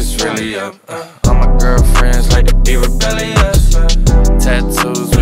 it's really up. All my girlfriends like to be rebellious. Tattoos